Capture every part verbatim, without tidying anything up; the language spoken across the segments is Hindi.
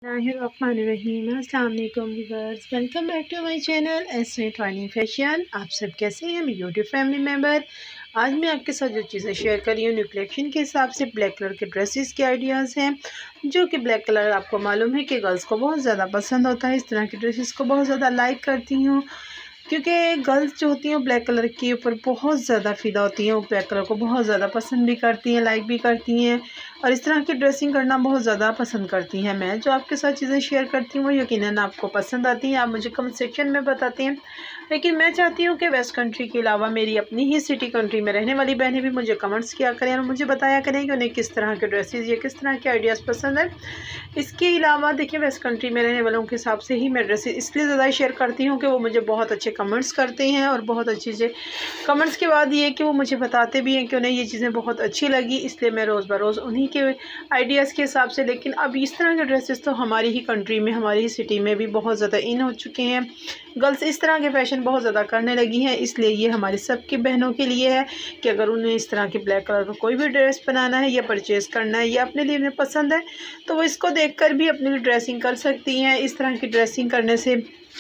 बिस्मिल्लाहिर्रहमानिर्रहीम। अस्सलाम वालेकुम viewers, welcome back to my channel S A twenty fashion. आप सब कैसे हैं मेरे यूट्यूब फैमिली मेम्बर। आज मैं आपके साथ जो चीज़ें शेयर कर रही हूँ न्यू कलेक्शन के हिसाब से ब्लैक कलर के ड्रेसेस के आइडियाज़ हैं, जो कि ब्लैक कलर आपको मालूम है कि गर्ल्स को बहुत ज़्यादा पसंद होता है। इस तरह के ड्रेसेस को बहुत ज़्यादा लाइक करती हूँ, क्योंकि गर्ल्स जो होती हैं ब्लैक कलर के ऊपर बहुत ज़्यादा फ़िदा होती हैं। वो ब्लैक कलर को बहुत ज़्यादा पसंद भी करती हैं, लाइक भी करती हैं, और इस तरह की ड्रेसिंग करना बहुत ज़्यादा पसंद करती हैं। मैं जो आपके साथ चीज़ें शेयर करती हूँ वो यकीनन आपको पसंद आती हैं। आप मुझे कमेंट सेक्शन में बताते हैं, लेकिन मैं चाहती हूँ कि वेस्ट कंट्री के अलावा मेरी अपनी ही सिटी कंट्री में रहने वाली बहनें भी मुझे कमेंट्स किया करें और मुझे बताया करें कि उन्हें किस तरह के ड्रेसेस या किस तरह के आइडियाज़ पसंद है। इसके अलावा देखिए, वेस्ट कंट्री में रहने वालों के हिसाब से ही मैं ड्रेसेस इसलिए ज़्यादा शेयर करती हूँ कि वो मुझे बहुत अच्छे कमेंट्स करते हैं, और बहुत अच्छे से कमेंट्स के बाद ये कि वो मुझे बताते भी हैं कि उन्हें ये चीज़ें बहुत अच्छी लगी, इसलिए मैं रोज़ बरोज़ उन्हीं के आइडियाज़ के हिसाब से। लेकिन अब इस तरह के ड्रेसेस तो हमारी ही कंट्री में, हमारी ही सिटी में भी बहुत ज़्यादा इन हो चुके हैं। गर्ल्स इस तरह के फ़ैशन बहुत ज़्यादा करने लगी हैं, इसलिए ये हमारी सबकी बहनों के लिए है कि अगर उन्हें इस तरह के ब्लैक कलर का कोई भी ड्रेस बनाना है या परचेज़ करना है या अपने लिए उन्हें पसंद है, तो वो इसको देखकर भी अपनी लिए ड्रेसिंग कर सकती हैं। इस तरह की ड्रेसिंग करने से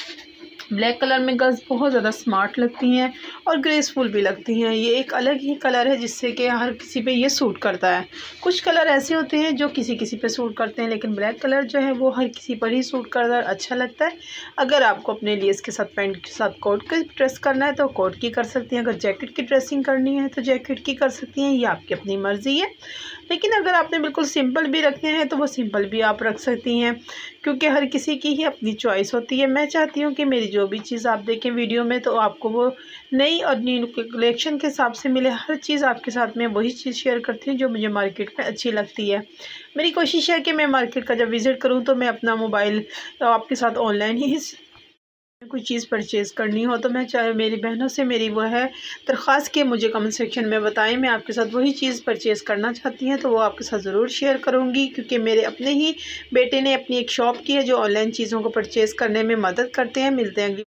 ब्लैक कलर में गर्ल्स बहुत ज़्यादा स्मार्ट लगती हैं और ग्रेसफुल भी लगती हैं। ये एक अलग ही कलर है जिससे कि हर किसी पे ये सूट करता है। कुछ कलर ऐसे होते हैं जो किसी किसी पे सूट करते हैं, लेकिन ब्लैक कलर जो है वो हर किसी पर ही सूट करता है, अच्छा लगता है। अगर आपको अपने लिए इसके साथ पैंट के साथ कोट की ड्रेस करना है तो कोट की कर सकती हैं, अगर जैकेट की ड्रेसिंग करनी है तो जैकेट की कर सकती हैं, ये आपकी अपनी मर्ज़ी है। लेकिन अगर आपने बिल्कुल सिंपल भी रखने हैं तो वो सिंपल भी आप रख सकती हैं, क्योंकि हर किसी की ही अपनी चॉइस होती है। मैं चाहती हूँ कि मेरी जो भी चीज़ आप देखें वीडियो में तो आपको वो नई और न्यू कलेक्शन के हिसाब से मिले। हर चीज़ आपके साथ में वही चीज़ शेयर करती हूँ जो मुझे मार्केट में अच्छी लगती है। मेरी कोशिश है कि मैं मार्केट का जब विज़िट करूँ तो मैं अपना मोबाइल आपके साथ ऑनलाइन ही कोई चीज़ परचेज़ करनी हो तो मैं चाहे मेरी बहनों से मेरी वो है दरख्वास्त कि मुझे कमेंट सेक्शन में बताएं, मैं आपके साथ वही चीज़ परचेज़ करना चाहती हैं तो वो आपके साथ ज़रूर शेयर करूंगी। क्योंकि मेरे अपने ही बेटे ने अपनी एक शॉप की है जो ऑनलाइन चीज़ों को परचेज़ करने में मदद करते हैं। मिलते हैं।